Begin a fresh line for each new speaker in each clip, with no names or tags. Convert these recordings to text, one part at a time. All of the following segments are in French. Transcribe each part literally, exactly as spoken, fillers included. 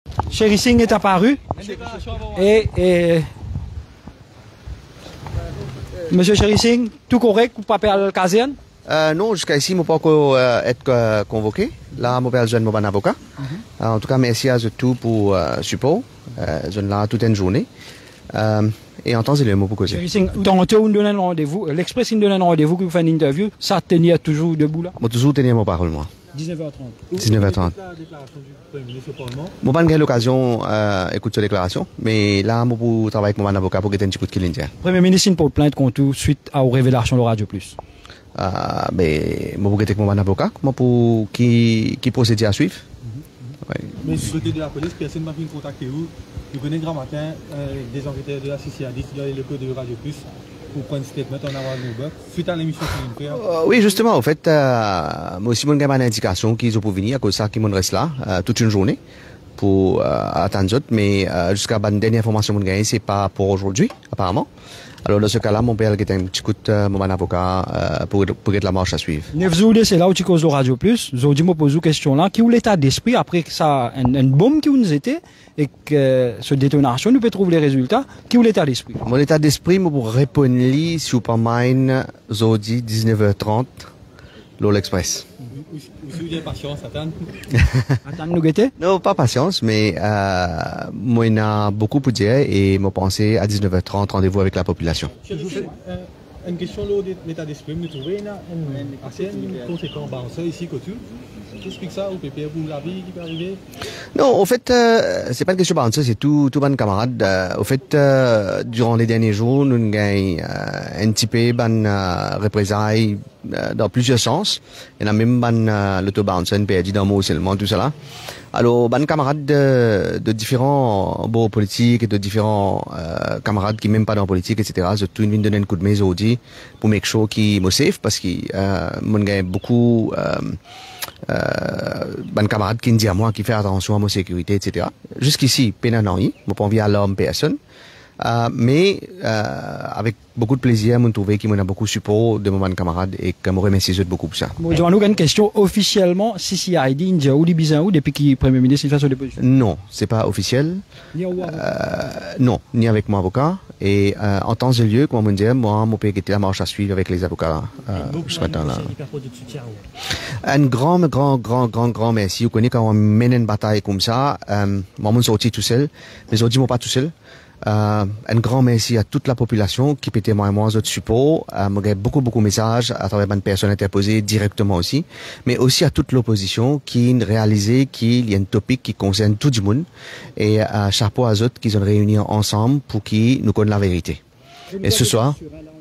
Chéri Singh est apparu. Et, et Monsieur Chéri Singh, tout correct ou pas à la caserne?
Euh, non, jusqu'à ici, je ne peux pas encore euh, être euh, convoqué. Là, je suis jeune mon avocat. Mm -hmm. euh, en tout cas, merci à tout pour euh, support. Euh, je suis là toute une journée. Euh, et en temps, il y a un mot pour causer.
Chéri Singh, tantôt, on donne un rendez-vous. L'Express, il donne un rendez-vous, que vous faites une interview. Ça tenir toujours debout là?
Je toujours tenir mon parole, moi.
dix-neuf heures trente.
dix-neuf heures trente. Je n'ai pas eu l'occasion d'écouter sa déclaration, mais là, je vais travailler avec mon avocat pour que un petit coup de kill.
Premier ministre, il porte plainte contre tout suite aux révélations de Radio Plus.
Euh, mais je vais avec mon avocat pour qui, qui procède à suivre.
Mm-hmm. Ouais. Mais du côté de la police, personne ne m'a contacté où? Vous connaissez grand matin euh, des enquêteurs de la C C A D dans les locaux de Radio Plus pour prendre un statement en avant de nous. Suite à l'émission que vous
euh, Oui, justement, en fait, euh, moi aussi, j'ai une indication qu'ils ont pour venir, à cause de ça qu'ils restent là euh, toute une journée pour euh, attendre d'autres, mais euh, jusqu'à la dernière information que j'ai, ce n'est pas pour aujourd'hui, apparemment. Alors, dans ce cas-là, mon père a un petit coup de mon avocat euh, pour, pour être la marche à suivre.
neuf juillet, c'est là où tu causes le Radio Plus. Je dis, me pose une question là. Qui est l'état d'esprit après que ça, une, une bombe qui nous était et que euh, cette détonation, nous peut trouver les résultats? Qui est l'état d'esprit?
Mon état d'esprit, je pour répondre, si vous pas mine, jeudi, dix-neuf heures trente, l'Express.
Vous avez patience, attendre?
Attendre nous guetter?
Non, pas patience, mais euh, moi, il y a beaucoup pour dire et je pensais à dix-neuf heures trente, rendez-vous avec la population.
Je vous fais une question de l'état d'esprit. Vous trouvez une assez conséquence ici, Couture? J'explique ça au P P R pour la vie qui peut arriver?
Non, au fait, euh, c'est pas une question de ça, c'est tout, tout bon camarade. Euh, au fait, euh, durant les derniers jours, nous avons euh, un petit peu de euh, représailles euh, dans plusieurs sens. Il y en a même euh, l'autobounce, P R D dans le mot seulement, tout cela. Alors, ban camarades de, de différents bords politiques et de différents euh, camarades qui même pas dans la politique, et cetera. Je tout une donner un coup de main aujourd'hui pour make sure qu'ils me safe parce que euh, mon gars beaucoup euh, euh, ban camarades qui me dit à moi qui fait attention à ma sécurité, et cetera. Jusqu'ici, peine non, je n'ai pas envie à l'homme personne. Euh, mais euh, avec beaucoup de plaisir, je trouve qu'il m'a beaucoup de support de mon camarade et que je remercie beaucoup pour ça.
Bon, nous une question officiellement, C C I D, India ou Libizan depuis que le Premier ministre fait son déposition?
Non, c'est pas officiel.
Ni au euh,
Non, ni avec mon avocat. Et euh, en temps et lieu, comme on dit, moi, mon père était la marche à suivre avec les avocats euh, ce matin-là. Un grand, grand, grand, grand, grand merci. Vous connaissez quand on mène une bataille comme ça, euh, moi, je suis sorti tout seul, mais aujourd'hui, je ne suis pas tout seul. Euh, un grand merci à toute la population qui peut témoigner de support. Euh, j'ai beaucoup beaucoup de messages à travers une personne interposée directement aussi, mais aussi à toute l'opposition qui a réalisé qu'il y a un topic qui concerne tout le monde et euh, chapeau à eux qui sont réunis ensemble pour qu'ils nous connaissent la vérité. Et ce soir,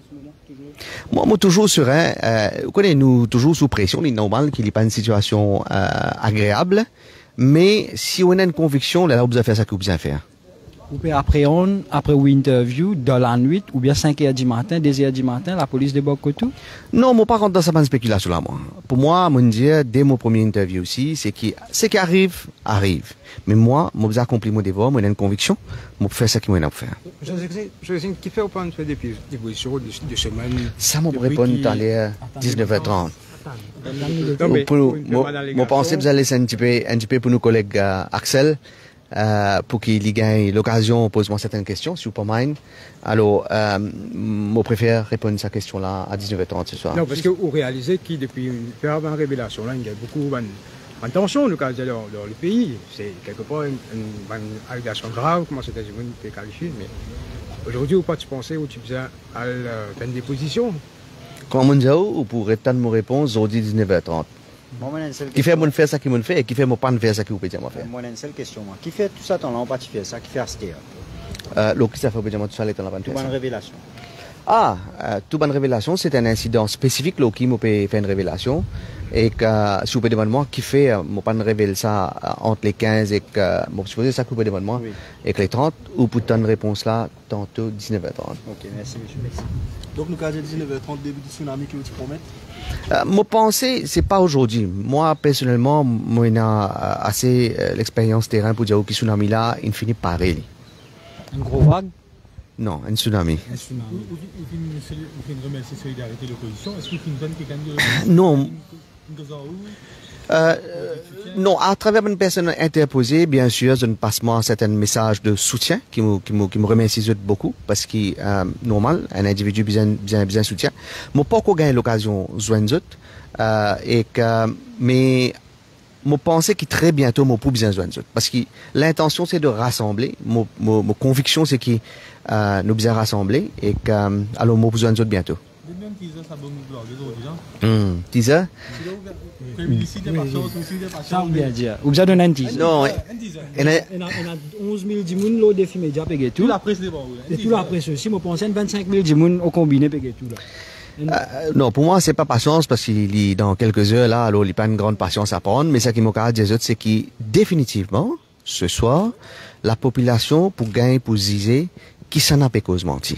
moi, moi toujours serein. Euh, vous connaissez, nous toujours sous pression. Il est normal qu'il n'y ait pas une situation euh, agréable, mais si on a une conviction, là, vous avez fait ça que vous avez fait.
Vous pouvez appréhender, après une interview, dans la nuit, ou bien cinq heures du matin, deux heures du matin, la police débarque tout?
Non, moi, pas rentre dans cette spéculation là, moi. Pour moi, mon dire, dès mon premier interview aussi, c'est que ce qui arrive, arrive. Mais moi, moi, j'ai accompli mon devoir, moi, j'ai une conviction, moi, faire ce qu'il m'a faire.
Je sais qui fait au point de faire des positions de semaine.
Ça m'a répondu à l'heure dix-neuf heures trente. Moi, pensais que vous allez laisser un petit peu, un petit peu pour nos collègues euh, Axel. Euh, pour qu'il gagne l'occasion, pose-moi certaines questions, si vous pas mind. Alors, euh, je préfère répondre à cette question-là à dix-neuf heures trente ce soir.
Non, parce que vous réalisez que depuis une période de révélation, là, il y a beaucoup de tension dans, dans le pays. C'est quelque part une, une, une allégation grave, comment c'est peut qualifier. Mais aujourd'hui, vous pas penser ou tu faisais à faire une déposition?
Comment on dit, ou pour répondre mon réponse, aujourd'hui dix-neuf heures trente.
Bon,
qui fait mon faire ça qui mon fait et qui fait mon pas faire ça qui vous peut dire moi faire.
Moi une seule question moi. Qui fait tout ça temps là on pas faire ça qui fait acheter.
Euh l'autre qui ça fait dire moi tout ça dans la bonne.
Tout bonne révélation.
Ah, euh, toute bonne révélation, c'est un incident spécifique là qui m'a fait une révélation et que si vous pouvez demander moi qui fait moi pas révéler ça entre les quinze et que moi supposé ça que vous pouvez demander moi oui. Et que les trente ou pour donner une réponse là tantôt dix-neuf heures trente.
OK, merci monsieur. Merci.
Donc nous avons dix-neuf heures trente début du tsunami que vous promettez.
Euh, mon pensée, c'est pas aujourd'hui. Moi, personnellement, moi, j'ai euh, assez euh, l'expérience terrain pour dire que ce tsunami là, il finit par aller.
Un gros vague?
Non, un tsunami.
Un tsunami. Vous faites une remercie solidarité de l'opposition. Est-ce que vous faites une quelqu'un de
non. Euh, non, à travers une personne interposée, bien sûr, je ne passe moi un certain message de soutien qui me, qui me, qui me remercie beaucoup parce que, euh, normal, un individu besoin, besoin, besoin de soutien. Moi, pas qu'on gagne l'occasion de joindre euh, et que, mais, je pense que très bientôt, je pour besoin de joindre parce que l'intention, c'est de rassembler. Mon, mon, mon conviction, c'est que, euh, nous besoin rassembler et que, euh, alors, je besoin de bientôt. Hmm, teaser?
Ou bien donner un teaser.
Non,
il y a onze mille dimoun au défi média pégé tout. Et tout la presse aussi, je pense vingt-cinq mille dimoun au combiné pégé tout là.
Euh, non, pour moi, c'est pas patience parce qu'il est dans quelques heures là, alors il n'y a pas une grande patience à prendre, mais ce qui m'a dit, c'est que définitivement, ce soir, la population, pour gagner, pour ziser, qui s'en a pas cause menti.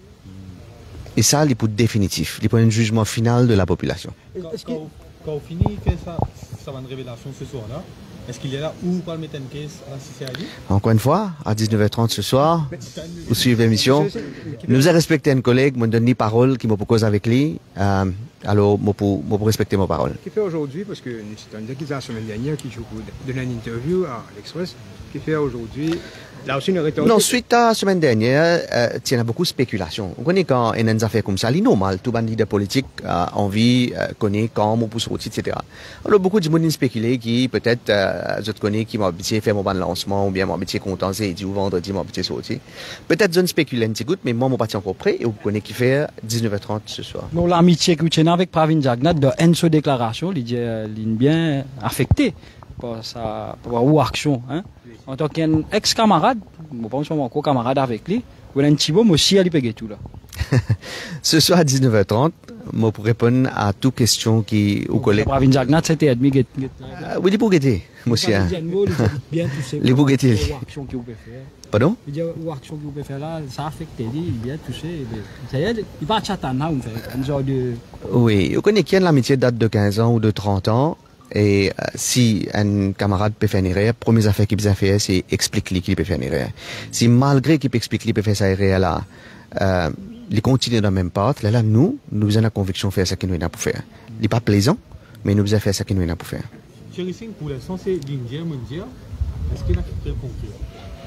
Et ça, il est pour définitif, il est pour un jugement final de la population.
Quand, quand, quand on finit, fait ça, ça va une révélation ce soir-là. Est-ce qu'il est là ou pas le mettre en caisse à la C C A D?
Encore une fois, à dix-neuf heures trente ce soir, vous suivez l'émission. Nous avons respecté un collègue, me donne une parole qui m'a proposé avec lui. Euh, alors, je peux respecter ma parole.
Ce qu'il fait aujourd'hui, parce que c'est une accusation la semaine dernière qui joue pour donner une interview à l'Express, ce qu'il fait aujourd'hui. Là aussi, une rhétorique.
Non, suite à la semaine dernière, euh, il y a beaucoup de spéculation. On connaît quand il y a une affaire comme ça, c'est normal. Tout le leader politique a envie, euh, connaît quand, on peut sortir, et cetera. Alors, beaucoup de gens spéculent qui, peut-être, euh, je te connais, qui m'ont habitué à faire mon ban de lancement, ou bien m'ont habitué à contenser, et dit, ou vendredi, m'ont habitué à sortir. Peut-être, je ne spécule un petit coup, mais moi, mon parti encore prêt, et vous connaissez qui fait dix-neuf heures trente ce soir.
Non, l'amitié que vous avez avec Pravin Jagnat, de une déclaration, il est bien affecté par sa, par ou action, hein. En tant qu'un ex-camarade, je pense que je suis encore camarade avec lui, ou un petit peu, aussi, il peut tout là.
Ce soir à dix-neuf heures trente, moi pour répondre à toutes questions qui ou collègues.
Pravin Jagnat, c'était admis que.
Oui, les bouguetés, monsieur. Les bouguetés. Pardon?
Il dit, ou action que vous pouvez faire là, ça affecte, il bien touché. Ça y est, il va chatter là, on fait un genre de.
Oui, vous connaissez qui a l'amitié date de quinze ans ou de trente ans. Et euh, si un camarade peut faire une erreur, première affaire qu'il peut faire, c'est expliquer qu'il peut faire une erreur. Si malgré qu'il peut expliquer qu'il peut faire sa erreur là, euh, il continue dans la même part, là, là, nous, nous avons la conviction de faire ce qu'il nous a pour faire. Il n'est pas plaisant, mais nous avons fait ce qu'il nous a pour faire.
Chéri Singh, pour l'instant, c'est l'Indien, mondial. Est-ce qu'il a quitté le concret?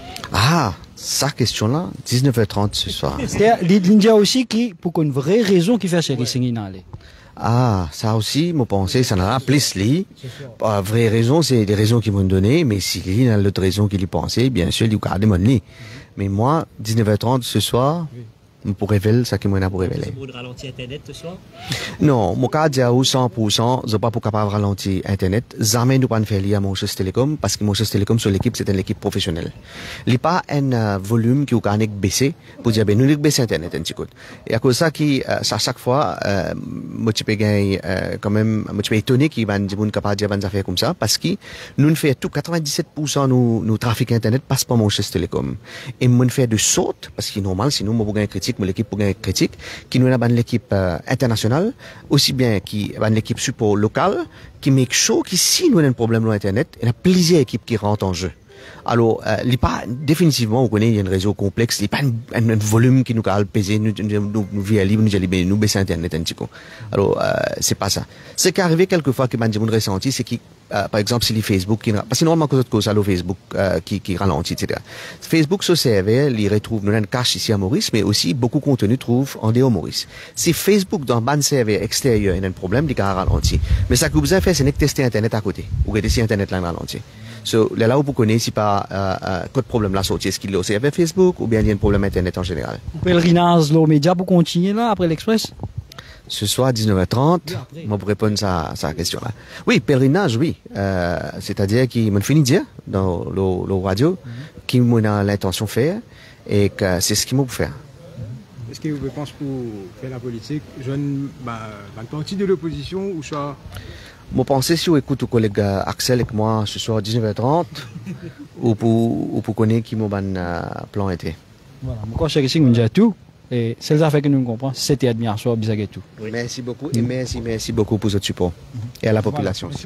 Ah, sa question-là, dix-neuf heures trente ce soir.
C'est l'India aussi qui, pour une vraie raison qui fait Chéri Singh aller.
Ah, ça aussi, mon pensée, ça n'en a plus li. La vraie raison, c'est des raisons qu'ils m'ont donné, mais si il y a l'autre raison qu'il y pensait, bien sûr, il y a des mon lit. Mais moi, dix-neuf heures trente ce soir, pour révéler ce qu'il m'a pour révéler.
C'est pour ralentir Internet ce soir?
Non, mon cas dit à cent pour cent, je ne suis pas pour capable de ralentir Internet. Jamais nous pas faire lier à mon chose télécom, parce que mon chose télécom sur l'équipe, c'est une équipe professionnelle. Il n'y a pas un euh, volume qui est baissé pour dire, ben, nous, nous baisser Internet un petit coup. Et à cause de ça, qui, euh, à chaque fois, euh, moi, tu peux gagner, euh, quand même, moi, tu peux étonner qu'il y ait des gens capables de dire des affaires comme ça, parce que nous, nous faisons tout, quatre-vingt-dix-sept pour cent de nos, nos trafics Internet passe par mon chose télécom. Et moi, nous faisons de sautes, parce que normal, sinon, moi, pour gagner critique, moi, l'équipe pour gagner critique, qui nous a l'équipe euh, internationale, aussi bien qui a l'équipe support locale, qui make sure que si nous avons un problème sur Internet, il y a plusieurs équipes qui rentrent en jeu. Alors, euh, il n'est pas, définitivement, on connaît, il y a un réseau complexe, il n'y a pas un, un, un volume qui nous a pesé, nous, nous, nous, nous, via libre, nous, nous, nous baisser Internet un petit peu. Alors, euh, c'est pas ça. Ce qui est arrivé quelquefois que m'a dit mon ressenti, c'est que, euh, par exemple, si les Facebook, qui, parce que normalement, cause de cause, alors Facebook, euh, qui, qui ralentit, et cetera. Facebook se servait, il retrouve, nous, une cache ici à Maurice, mais aussi, beaucoup de contenu trouve en dehors Maurice. Si Facebook, dans ban serveur extérieur, il y a un problème, il a ralenti. Mais ça que vous avez fait, c'est de tester Internet à côté. Ou que tester Internet là, ralenti. So, là, là où vous connaissez, si pas, euh, euh, quel problème là sorti, est-ce qu'il y a avec Facebook, ou bien il y a un problème Internet en général?
Pèlerinage, l'eau média pour continuer là, après l'Express?
Ce soir, à dix-neuf heures trente, oui, moi, pour répondre à sa question là. Oui, pèlerinage, oui. Euh, c'est-à-dire qu'il m'a fini de dire, dans le, le radio, mm-hmm. qu'il m'a l'intention de faire, et que c'est ce qu'il m'a pour faire.
Est-ce que vous pensez pour faire la politique, jeune, bah, une partie de l'opposition, ou soit?
Moi, pensez si vous écoutez le collègue Axel et moi ce soir à dix-neuf heures trente, ou pour, ou pour connaître qui mon euh, plan était.
Voilà, moi, je sais que nous disons tout, et c'est ça fait que nous comprenons, c'était admiration, bizarre et tout.
Oui. Merci beaucoup, et merci, merci beaucoup pour votre support, mm-hmm. et à la population. Voilà.